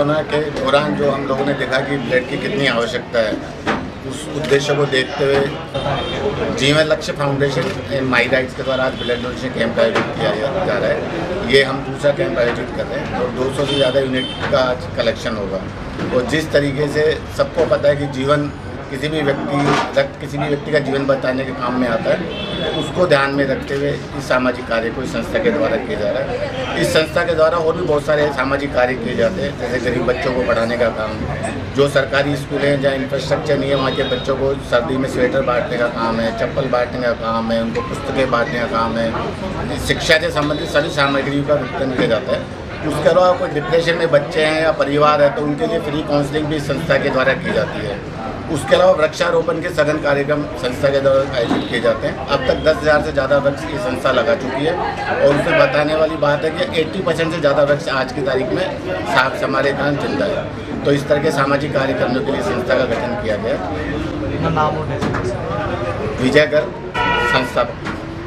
Corona के दौरान जो हम लोगों ने देखा कि ब्लड की कितनी आवश्यकता है, उस उद्देश्य को देखते हुए जीवन लक्ष्य फाउंडेशन माई राइट्स के द्वारा आज ब्लड डोनेशन कैंप आयोजित किया जा रहा है। ये हम दूसरा कैंप आयोजित कर रहे हैं और 200 से ज़्यादा यूनिट का आज कलेक्शन होगा। और जिस तरीके से सबको पता है कि जीवन किसी भी व्यक्ति का जीवन बचाने के काम में आता है, उसको ध्यान में रखते हुए इस सामाजिक कार्य को इस संस्था के द्वारा किया जा रहा है। इस संस्था के द्वारा और भी बहुत सारे सामाजिक कार्य किए जाते हैं, जैसे गरीब बच्चों को पढ़ाने का काम, जो सरकारी स्कूल हैं जहाँ इंफ्रास्ट्रक्चर नहीं है वहाँ के बच्चों को सर्दी में स्वेटर बांटने का काम है, चप्पल बांटने का काम है, उनको पुस्तकें बांटने का काम है। शिक्षा से संबंधित सभी सामग्रियों का वितरण किया जाता है। उसके अलावा कोई डिप्रेशन में बच्चे हैं या परिवार है तो उनके लिए फ्री काउंसलिंग भी संस्था के द्वारा की जाती है। उसके अलावा वृक्षारोपण के सघन कार्यक्रम संस्था के द्वारा आयोजित किए जाते हैं। अब तक 10,000 से ज़्यादा वृक्ष ये संस्था लगा चुकी है और उसमें बताने वाली बात है कि 80% से ज़्यादा वृक्ष आज की तारीख में साफ हमारे कारण जिंदा है। तो इस तरह के सामाजिक कार्य करने के लिए संस्था का गठन किया गया। नाम विजय गर्ग संस्थापक।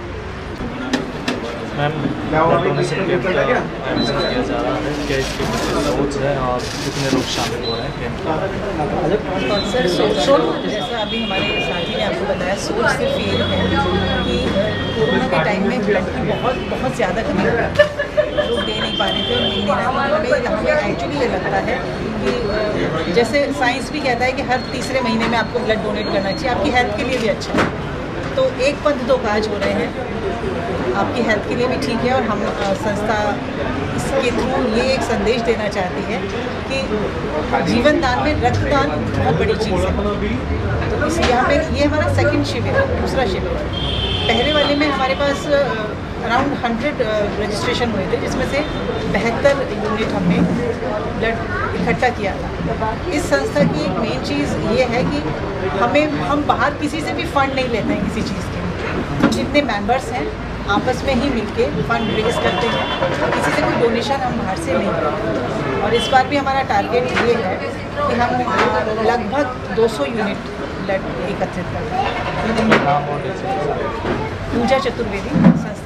मैम, डोनेशन कैंप का आयोजन किया जा रहा है, क्या इसके पीछे सोच है और कितने लोग शामिल हो रहे हैं कैंप में? सर सोच जैसा अभी हमारे साथी ने आपको बताया, सोच सिर्फ ये है कि कोरोना के टाइम में ब्लड की बहुत ज़्यादा कमी हो रही है, लोग दे नहीं पा रहे थे और नहीं दे रहे थे। हमें एक्चुअली ये लगता है कि जैसे साइंस भी कहता है कि हर तीसरे महीने में आपको ब्लड डोनेट करना चाहिए, आपकी हेल्थ के लिए भी अच्छा है। तो एक पंथ दो काज हो रहे हैं, आपकी हेल्थ के लिए भी ठीक है और हम संस्था इसके थ्रू ये एक संदेश देना चाहती है कि जीवन दान में रक्तदान बहुत बड़ी चीज़ है। तो इस यहाँ पे ये हमारा सेकंड शिविर है, दूसरा शिविर है। पहले वाले में हमारे पास अराउंड 100 रजिस्ट्रेशन हुए थे, जिसमें से 72 यूनिट हमने ब्लड इकट्ठा किया था। इस संस्था की एक मेन चीज़ ये है कि हम बाहर किसी से भी फंड नहीं लेते हैं किसी चीज़ के लिए। जितने मेंबर्स हैं आपस में ही मिलके फंड रेज करते हैं, किसी से कोई डोनेशन हम बाहर से नहीं करते। और इस बार भी हमारा टारगेट ये है कि हम लगभग 200 यूनिट ब्लड एकत्रित करते हैं। पूजा चतुर्वेदी संस्था।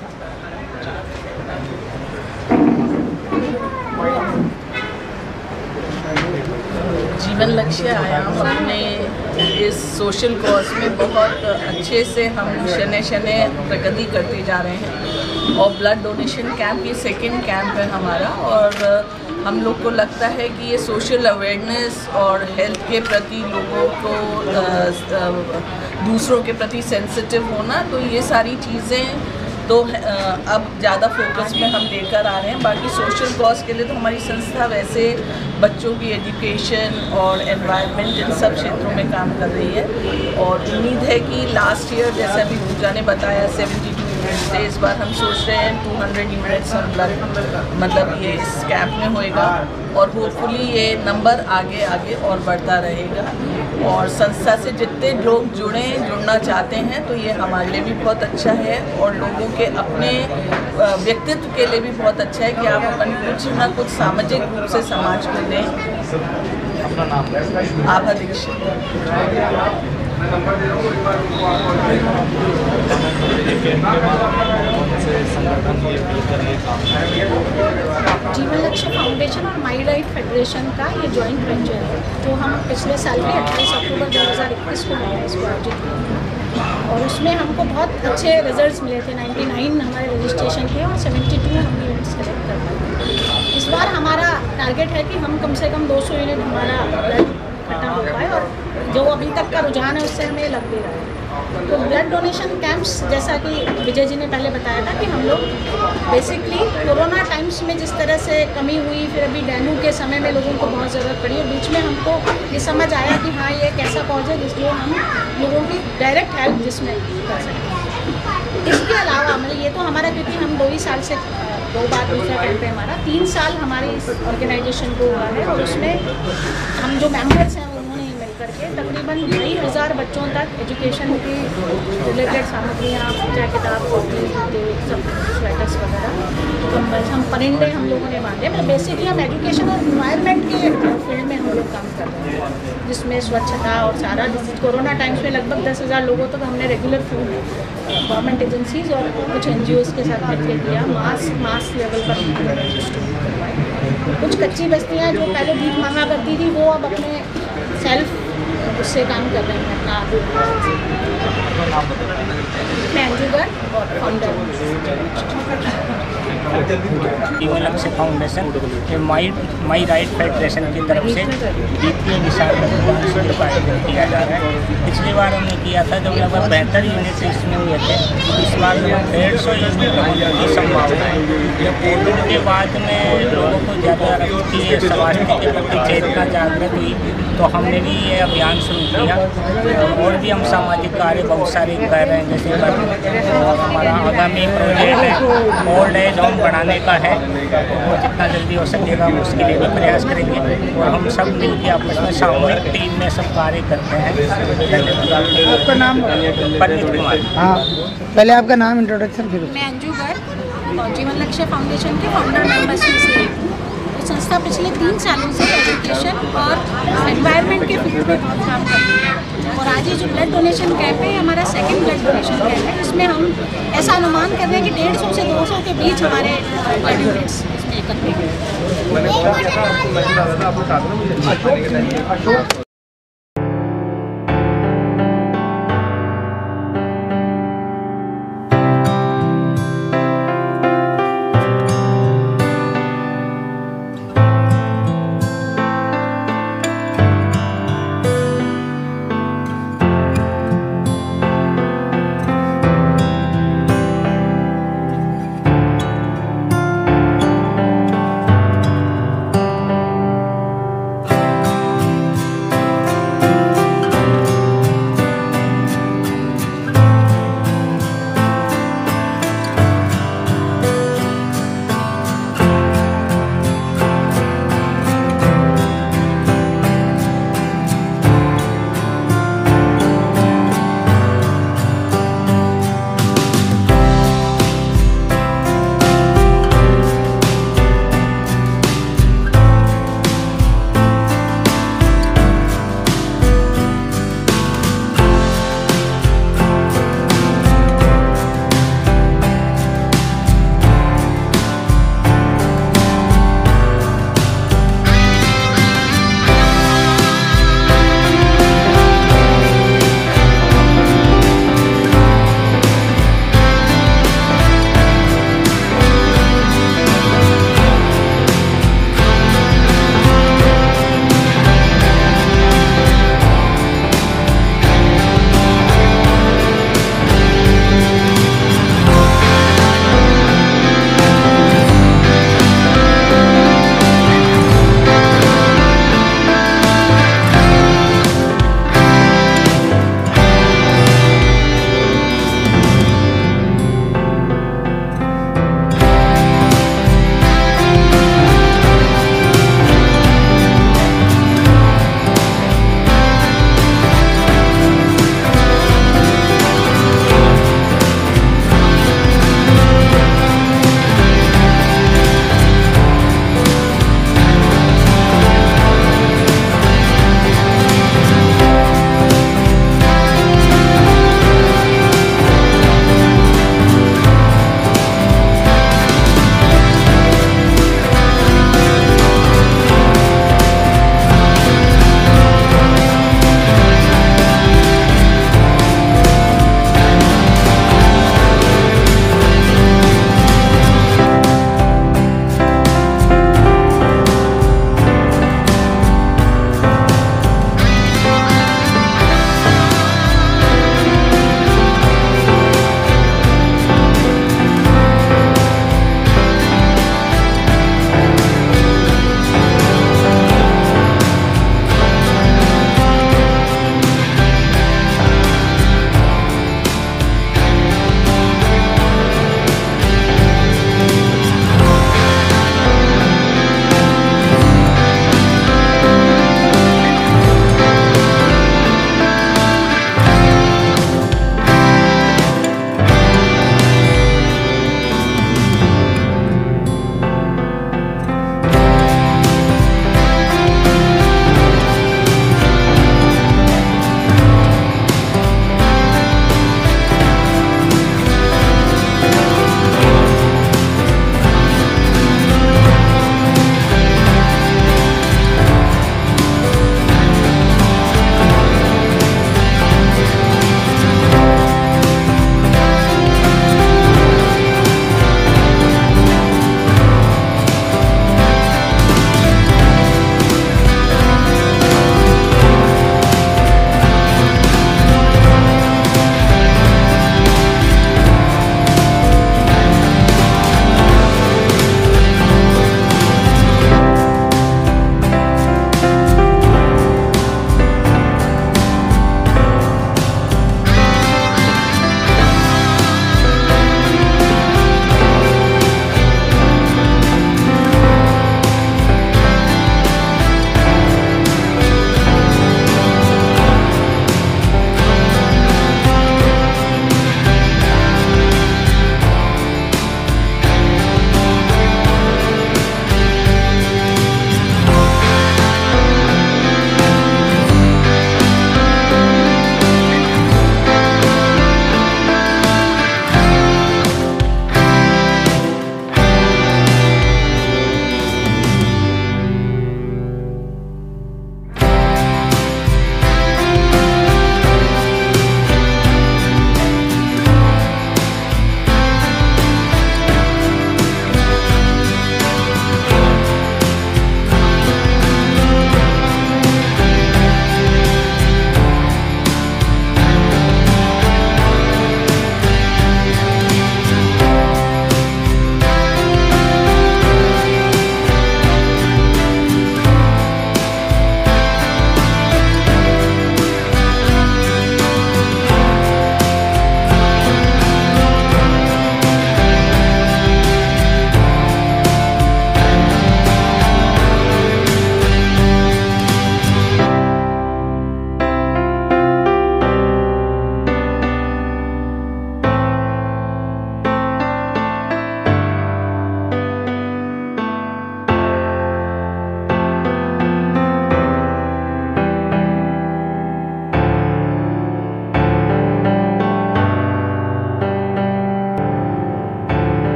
जीवन लक्ष्य आयाम अपने इस सोशल कॉज में बहुत अच्छे से हम शने प्रगति करते जा रहे हैं और ब्लड डोनेशन कैंप ये सेकंड कैंप है हमारा। और हम लोग को लगता है कि ये सोशल अवेयरनेस और हेल्थ के प्रति लोगों को दूसरों के प्रति सेंसिटिव होना, तो ये सारी चीज़ें तो अब ज़्यादा फोकस में हम लेकर आ रहे हैं। बाकी सोशल कॉज के लिए तो हमारी संस्था वैसे बच्चों की एजुकेशन और एनवायरनमेंट इन सब क्षेत्रों में काम कर रही है। और उम्मीद है कि लास्ट ईयर जैसे अभी पूजा ने बताया 72 यूनिट्स थे, इस बार हम सोच रहे हैं 200 यूनिट्स हम मतलब ये इस कैंप में होएगा और होपफुली ये नंबर आगे और बढ़ता रहेगा। और संस्था से जितने लोग जुड़ना चाहते हैं तो ये हमारे लिए भी बहुत अच्छा है और लोगों के अपने व्यक्तित्व के लिए भी बहुत अच्छा है कि आप अपन कुछ ना कुछ सामाजिक रूप से समाज को दें। अपना नाम? आभा दीक्षित। जीवन लक्ष्य फाउंडेशन और माई राइट फेडरेशन का ये जॉइंट वेंचर है, तो हम पिछले साल भी 28 अक्टूबर 2021 को मैंने इसको आयोजित किया और उसमें हमको बहुत अच्छे रिजल्ट्स मिले थे। 99 हमारे रजिस्ट्रेशन थे और 72 हम यूनिट्स सेलेक्ट कर पाए। इस बार हमारा टारगेट है कि हम कम से कम 200 यूनिट हमारा ब्लड इकट्ठा हो पाए और जो अभी तक का रुझान है उससे हमें लग भी रहा है। तो ब्लड डोनेशन कैंप्स जैसा कि विजय जी ने पहले बताया था कि हम लोग बेसिकली कोरोना टाइम्स में जिस तरह से कमी हुई, फिर अभी डेंगू के समय में लोगों को बहुत ज़रूरत पड़ी और बीच में हमको ये समझ आया कि हाँ ये एक ऐसा कॉज है जिसमें हम लोगों की डायरेक्ट हेल्प जिसमें कर सकते हैं। इसके अलावा मतलब ये तो हमारा, क्योंकि हम 2 ही साल से 2 बार दूसरा कैंप है हमारा, 3 साल हमारी इस ऑर्गेनाइजेशन को हुआ है और उसमें हम जो मेम्बर्स हैं उन्होंने मिल करके तकरीबन 2,500 बच्चों तक एजुकेशन की रिलेटेड सामग्रियाँ, चाहे किताब, कॉपी, सब स्वेटर्स वगैरह, कंबल, हम परिंदे हम लोगों ने बांधे। मतलब बेसिकली हम एजुकेशन और इन्वायरमेंट के फील्ड में हम लोग काम कर रहे हैं, जिसमें स्वच्छता और सारा कोरोना टाइम्स में लगभग 10,000 लोगों तक हमने रेगुलर फूड गवर्नमेंट एजेंसीज और कुछ NGOs के साथ मिलकर किया। मास लेवल पर डिस्ट्रीब्यूट करवाए। कुछ कच्ची बस्तियाँ जो पहले भीख मांगा करती थी वो अब अपने सेल्फ उससे काम कर रही हैं अपना। मैं अंजू गर्ग और फाउंडर। जीवन लक्ष्य फाउंडेशन माई राइट फेडरेशन की तरफ से द्वितीय विशाल रक्तदान शिविर का आयोजन किया जा रहा है। पिछली बार हमने किया था जब लगभग 72 यूनिट इसमें हुए थे। इस बार लगभग 150 यूनिट होने की संभावना है। जब कोविड के बाद में लोगों को ज़्यादा रक्त की स्वास्थ्य के प्रति चेतना जागृत हुई तो हमने भी ये अभियान शुरू किया। और भी हम सामाजिक कार्य बहुत सारे कर रहे हैं, जैसे और हमारा आगामी प्रोजेक्ट है ओल्ड एज होम बढ़ाने का है, वो जितना जल्दी हो सकेगा हम उसके लिए भी प्रयास करेंगे। और हम सब मिलकर आपस में सामूहिक टीम में सब कार्य करते हैं। आपका नाम? पंडित कुमार। हाँ, पहले आपका नाम इंट्रोडक्शन फिर। मैं अंजू गर्ग और जीवन लक्ष्य फाउंडेशन के फाउंडर मेंबर्स में से एक हूँ। संस्था पिछले 3 सालों से एजुकेशन और एनवायरनमेंट के फील्ड में बहुत काम कर रही है। और आज ये जो ब्लड डोनेशन कैंप है हमारा सेकंड ब्लड डोनेशन कैंप है। इसमें हम ऐसा अनुमान कर रहे हैं कि 150 से 200 के बीच हमारे ब्लड यूनिट्स इसमें एकत्रित हैं।